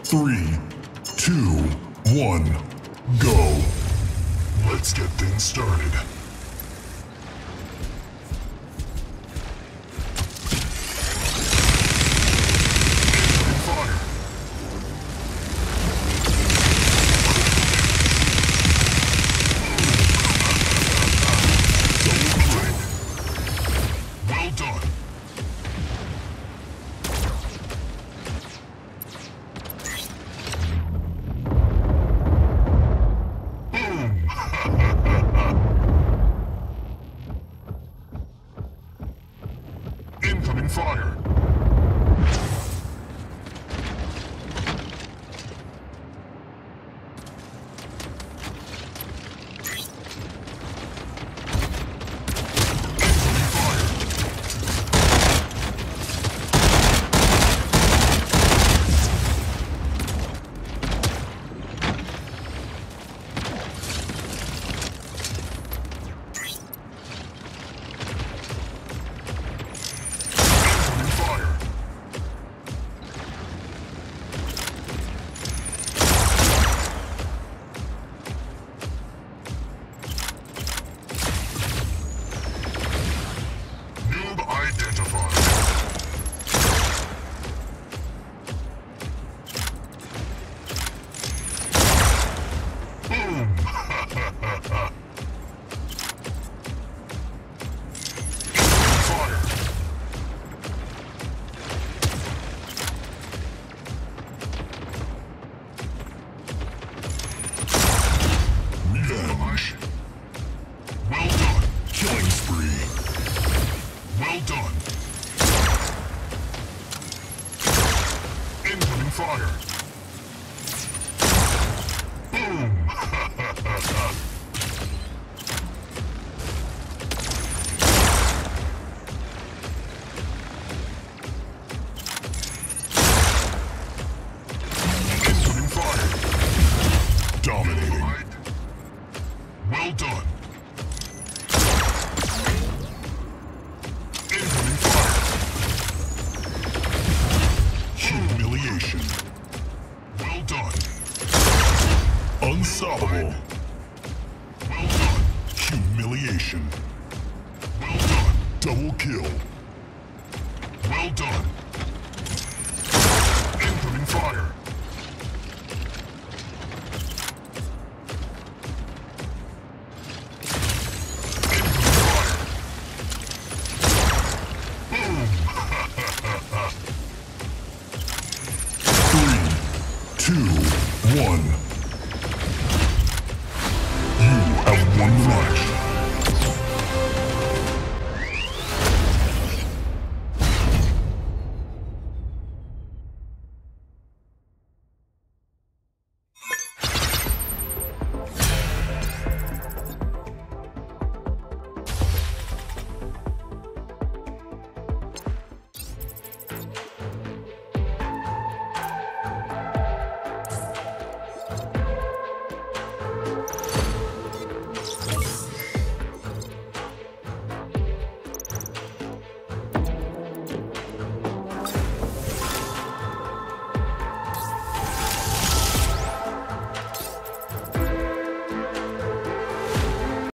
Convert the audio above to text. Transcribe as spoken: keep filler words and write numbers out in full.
Three, two, one, go. Let's get things started. Incoming fire! Fire! Boom! Incoming fire! Dominating. Well done. Incoming fire! Humiliation. Well done. Unstoppable. Well done. Humiliation. Well done. Double kill. Well done. Incoming fire. Two, one. You have won the match.